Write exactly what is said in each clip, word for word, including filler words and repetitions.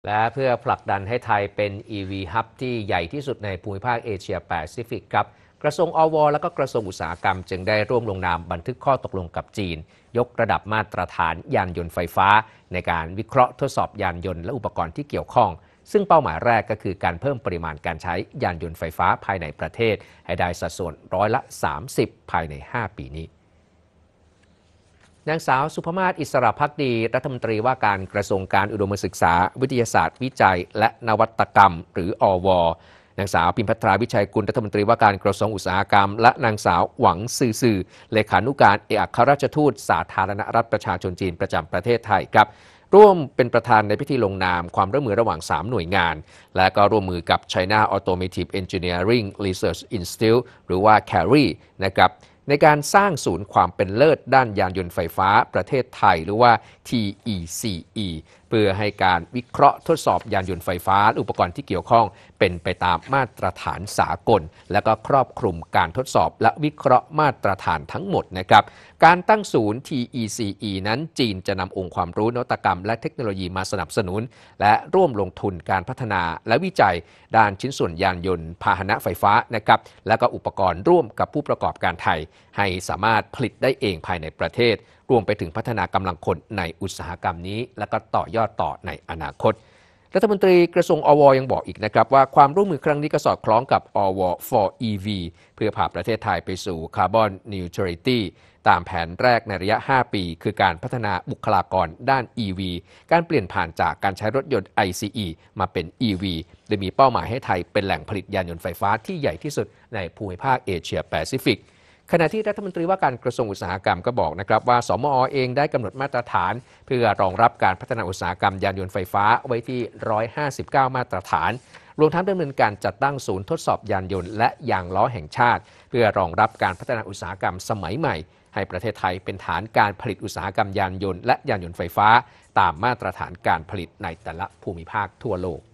และเพื่อผลักดันให้ไทยเป็น อี วี Hub ที่ใหญ่ที่สุดในภูมิภาคเอเชียแปซิฟิกครับกระทรวงอวและก็กระทรวงอุตสาหกรรมจึงได้ร่วมลงนามบันทึกข้อตกลงกับจีนยกระดับมาตรฐานยานยนต์ไฟฟ้าในการวิเคราะห์ทดสอบยานยนต์และอุปกรณ์ที่เกี่ยวข้องซึ่งเป้าหมายแรกก็คือการเพิ่มปริมาณการใช้ยานยนต์ไฟฟ้าภายในประเทศให้ได้สัดส่วนร้อยละสามสิบภายในห้าปีนี้นางสาวสุภมาศอิสระภักดีรัฐมนตรีว่าการกระทรวงการอุดมศึกษาวิทยาศาสตร์วิจัยและนวัตกรรมหรืออวนางสาวพิมพัทราวิชัยกุลรัฐมนตรีว่าการกระทรวงอุตสาหกรรมและนางสาวหวังซือซือเลขานุการเอกอัครราชทูตสาธารณรัฐประชาชนจีนประจำประเทศไทยครับร่วมเป็นประธานในพิธีลงนามความร่วมมือระหว่างสามหน่วยงานและก็ร่วมมือกับ China Automotive Engineering Research Institute หรือว่า ซี เอ อาร์ ไอ นะครับในการสร้างศูนย์ความเป็นเลิศด้านยานยนต์ไฟฟ้าประเทศไทยหรือว่า ที อี ซี อี เพื่อให้การวิเคราะห์ทดสอบยานยนต์ไฟฟ้าและอุปกรณ์ที่เกี่ยวข้องเป็นไปตามมาตรฐานสากลและก็ครอบคลุมการทดสอบและวิเคราะห์มาตรฐานทั้งหมดนะครับการตั้งศูนย์ ที อี ซี อี นั้นจีนจะนำองค์ความรู้นวัตกรรมและเทคโนโลยีมาสนับสนุนและร่วมลงทุนการพัฒนาและวิจัยด้านชิ้นส่วนยานยนต์พาหนะไฟฟ้านะครับและก็อุปกรณ์ร่วมกับผู้ประกอบการไทยให้สามารถผลิตได้เองภายในประเทศรวมไปถึงพัฒนากำลังคนในอุตสาหกรรมนี้และก็ต่อยอดต่อในอนาคตรัฐมนตรีกระทรวงอวยังบอกอีกนะครับว่าความร่วมมือครั้งนี้ก็สอดคล้องกับอว for อี วี เพื่อพาประเทศไทยไปสู่ Carbon Neutrality ตามแผนแรกในระยะห้าปีคือการพัฒนาบุคลากรด้าน อี วี การเปลี่ยนผ่านจากการใช้รถยนต์ ไอ ซี อี มาเป็น อี วี โดยมีเป้าหมายให้ไทยเป็นแหล่งผลิตยานยนต์ไฟฟ้าที่ใหญ่ที่สุดในภูมิภาคเอเชียแปซิฟิกขณะที่รัฐมนตรีว่าการกระทรวงอุตสาหกรรมก็บอกนะครับว่าสมอเองได้กำหนดมาตรฐานเพื่อรองรับการพัฒนาอุตสาหกรรมยานยนต์ไฟฟ้าไว้ที่หนึ่งร้อยห้าสิบเก้ามาตรฐานรวมทั้งดำเนินการจัดตั้งศูนย์ทดสอบยานยนต์และยางล้อแห่งชาติเพื่อรองรับการพัฒนาอุตสาหกรรมสมัยใหม่ให้ประเทศไทยเป็นฐานการผลิตอุตสาหกรรมยานยนต์และยานยนต์ไฟฟ้าตามมาตรฐานการผลิตในแต่ละภูมิภาคทั่วโลก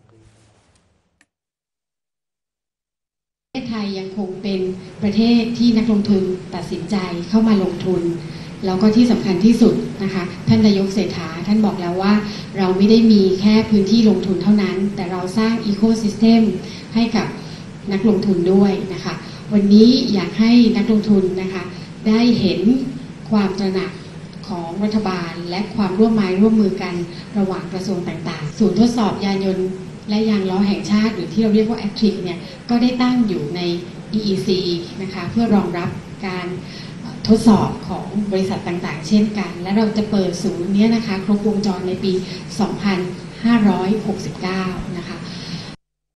ประเทศไทยยังคงเป็นประเทศที่นักลงทุนตัดสินใจเข้ามาลงทุนแล้วก็ที่สำคัญที่สุดนะคะท่านนายกเศรษฐาท่านบอกแล้วว่าเราไม่ได้มีแค่พื้นที่ลงทุนเท่านั้นแต่เราสร้างอีโคซิสเต็มให้กับนักลงทุนด้วยนะคะวันนี้อยากให้นักลงทุนนะคะได้เห็นความตระหนักของรัฐบาลและความร่วมไม้ร่วมมือกันระหว่างกระทรวงต่างๆศูนย์ทดสอบยานยนต์และยางล้อแห่งชาติหรือที่เราเรียกว่า แอคทีฟ เนี่ยก็ได้ตั้งอยู่ใน อี อี ซี นะคะเพื่อรองรับการทดสอบของบริษัทต่างๆเช่นกันและเราจะเปิดศูนย์นี้นะคะครบวงจรในปี สองพันห้าร้อยหกสิบเก้า